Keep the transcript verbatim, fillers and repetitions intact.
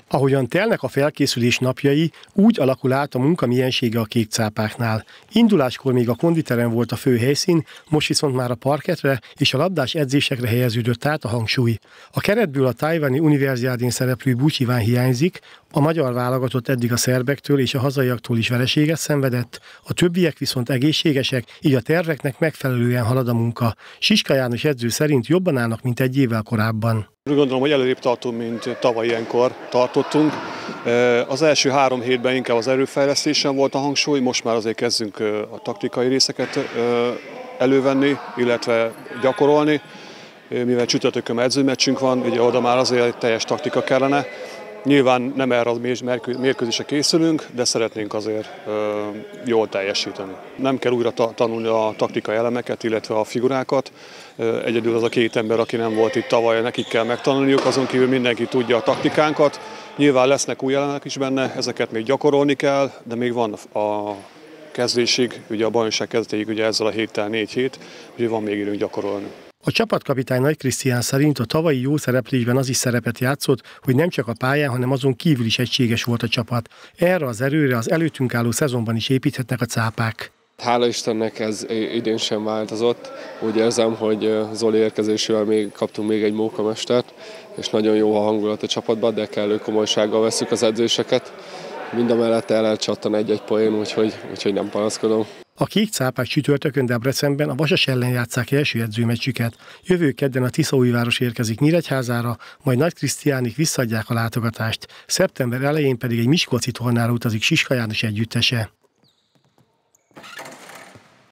Ahogyan telnek a felkészülés napjai, úgy alakul át a munka miensége a kékcápáknál. Induláskor még a konditerem volt a fő helyszín, most viszont már a parketre és a labdás edzésekre helyeződött át a hangsúly. A keretből a tajvani univerziádén szereplő Bucs Iván hiányzik, a magyar válogatott eddig a szerbektől és a hazaiaktól is vereséget szenvedett, a többiek viszont egészségesek, így a terveknek megfelelően halad a munka. Siska János edző szerint jobban állnak, mint egy évvel korábban. Úgy gondolom, hogy előrébb tartunk, mint tavaly ilyenkor tartottunk. Az első három hétben inkább az erőfejlesztésen volt a hangsúly, most már azért kezdünk a taktikai részeket elővenni, illetve gyakorolni. Mivel csütörtökön edzőmeccsünk van, ugye oda már azért egy teljes taktika kellene. Nyilván nem erre a mérkőzésre készülünk, de szeretnénk azért jól teljesíteni. Nem kell újra tanulni a taktikai elemeket, illetve a figurákat. Egyedül az a két ember, aki nem volt itt tavaly, nekik kell megtanulniuk, azon kívül mindenki tudja a taktikánkat. Nyilván lesznek új elemek is benne, ezeket még gyakorolni kell, de még van a kezdésig, ugye a bajnokság kezdetéig ugye ezzel a héttel négy hét, úgyhogy van még időnk gyakorolni. A csapatkapitány Nagy Krisztián szerint a tavalyi jó szereplésben az is szerepet játszott, hogy nem csak a pályán, hanem azon kívül is egységes volt a csapat. Erre az erőre az előttünk álló szezonban is építhetnek a cápák. Hála Istennek ez idén sem változott. Úgy érzem, hogy Zoli érkezésével még kaptunk még egy mókamestert, és nagyon jó a hangulat a csapatban, de kellő komolysággal vesszük az edzéseket. Mindamellett el lehet csattan egy-egy poén, úgyhogy, úgyhogy nem panaszkodom. A kék cápák csütörtökön Debrecenben a Vasas ellen játsszák első edzőmeccsüket. Jövő kedden a Tiszaújváros érkezik Nyíregyházára, majd Nagy Krisztiánik visszaadják a látogatást. Szeptember elején pedig egy miskolci tornára utazik Siska János együttese.